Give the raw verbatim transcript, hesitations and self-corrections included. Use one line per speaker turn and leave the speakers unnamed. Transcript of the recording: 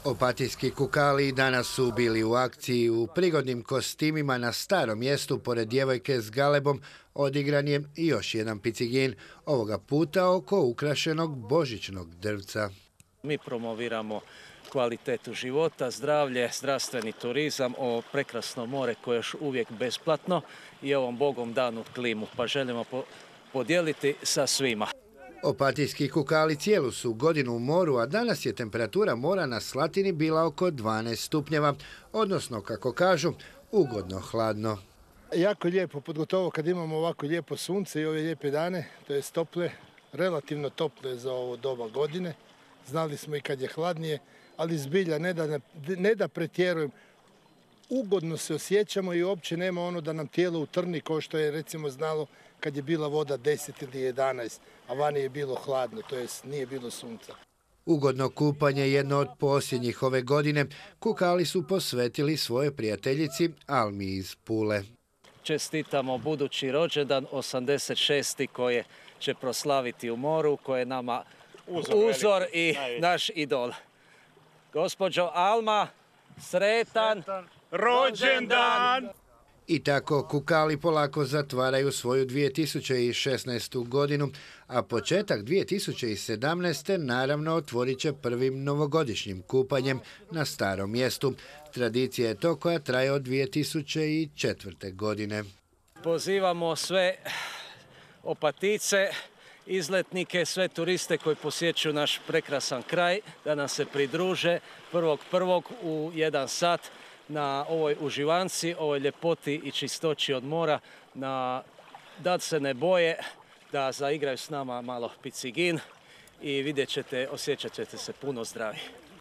Opatijski kukali danas su bili u akciji u prigodnim kostimima na starom mjestu pored djevojke s galebom. Odigran je i još jedan picigin, ovoga puta oko ukrašenog božićnog drvca.
Mi promoviramo kvalitetu života, zdravlje, zdravstveni turizam, o prekrasno more koje je još uvijek besplatno i ovom Bogom danu klimu, pa želimo podijeliti sa svima.
Opatijski kukali cijelu su godinu u moru, a danas je temperatura mora na Slatini bila oko dvanaest stupnjeva, odnosno, kako kažu, ugodno hladno.
Jako lijepo, pogotovo kad imamo ovako lijepo sunce i ove lijepe dane, to je tople, relativno tople za ovo doba godine. Znali smo i kad je hladnije, ali zbilja, ne da, ne da pretjerujem, ugodno se osjećamo i uopće nema ono da nam tijelo utrni kao što je recimo znalo kad je bila voda deset ili jedanaest, a vani je bilo hladno, to jest nije bilo sunca.
Ugodno kupanje jedno od posljednjih ove godine. Kukali su posvetili svoje prijateljici Almi iz Pule.
Čestitamo budući rođendan osamdeset šesti koje će proslaviti u moru, koje je nama uzor, uzor i najveći. Naš idol. Gospođo Alma, sretan, sretan rođendan!
I tako kukali polako zatvaraju svoju dvije tisuće šesnaestu godinu, a početak dvije tisuće sedamnaeste. naravno otvorit će prvim novogodišnjim kupanjem na starom mjestu. Tradicija je to koja traje od dvije tisuće četvrte. godine.
Pozivamo sve Opatice, izletnike, sve turiste koji posjećuju naš prekrasan kraj da nam se pridruže prvog prvog u jedan sat na ovoj uživanci, ovoj ljepoti i čistoći od mora, na, da se ne boje, da zaigraju s nama malo picigin i vidjet ćete, osjećat ćete se puno zdravi.